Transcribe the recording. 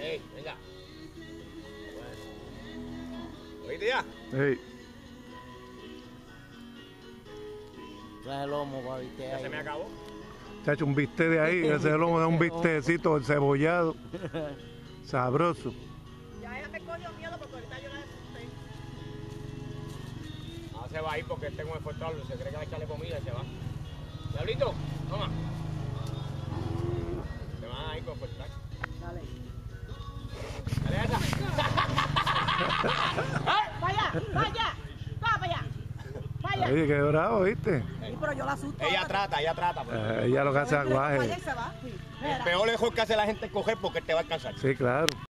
Ey, venga. Bueno. ¿Oíste ya? Sí. Trae el lomo para viste Ya ahí. se me acabó. Chacho, un bistec de ahí, ese lomo de un bistecito cebollado. Sabroso. Ya ella me cogió miedo porque ahorita yo la asusté. Ahora se va a ir porque este con el fuertable se cree que va a echarle comida y se va. Diablito, toma. Se van a ir con el fuertable. Dale. Dale esa. ¡Vaya! ¡Vaya! ¡Va para allá! ¡Vaya! Oye, qué bravo, ¿viste? Sí, pero yo la asusto. Ella trata. Pero Ella lo que hace es Vaya aguaje. y se va. Sí. el peor lejos que hace la gente es coger porque te va a alcanzar. Sí, claro.